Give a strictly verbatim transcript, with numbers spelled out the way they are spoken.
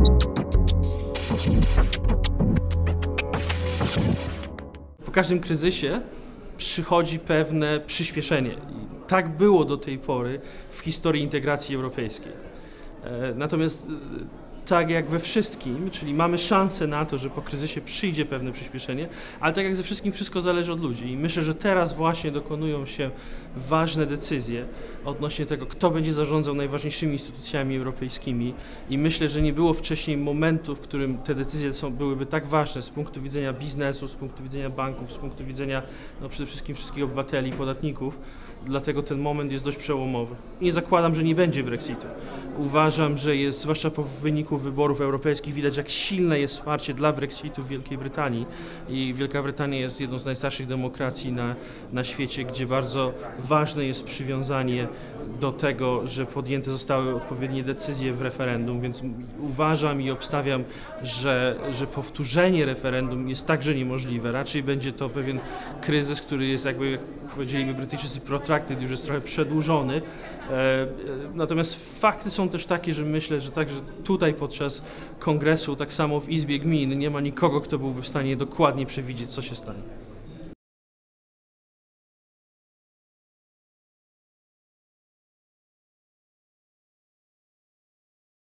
Po każdym kryzysie przychodzi pewne przyspieszenie. I tak było do tej pory w historii integracji europejskiej. Natomiast tak jak we wszystkim, czyli mamy szansę na to, że po kryzysie przyjdzie pewne przyspieszenie, ale tak jak ze wszystkim, wszystko zależy od ludzi. I myślę, że teraz właśnie dokonują się ważne decyzje odnośnie tego, kto będzie zarządzał najważniejszymi instytucjami europejskimi. I myślę, że nie było wcześniej momentu, w którym te decyzje są, byłyby tak ważne z punktu widzenia biznesu, z punktu widzenia banków, z punktu widzenia no, przede wszystkim wszystkich obywateli i podatników. Dlatego ten moment jest dość przełomowy. Nie zakładam, że nie będzie Brexitu. Uważam, że jest, zwłaszcza po wyniku wyborów europejskich, widać, jak silne jest wsparcie dla Brexitu w Wielkiej Brytanii. I Wielka Brytania jest jedną z najstarszych demokracji na, na świecie, gdzie bardzo ważne jest przywiązanie do tego, że podjęte zostały odpowiednie decyzje w referendum, więc uważam i obstawiam, że, że powtórzenie referendum jest także niemożliwe. Raczej będzie to pewien kryzys, który jest, jakby jak powiedzieliby Brytyjczycy, protracted, już jest trochę przedłużony. Natomiast fakty są też takie, że myślę, że także tutaj podczas kongresu, tak samo w Izbie Gmin, nie ma nikogo, kto byłby w stanie dokładnie przewidzieć, co się stanie.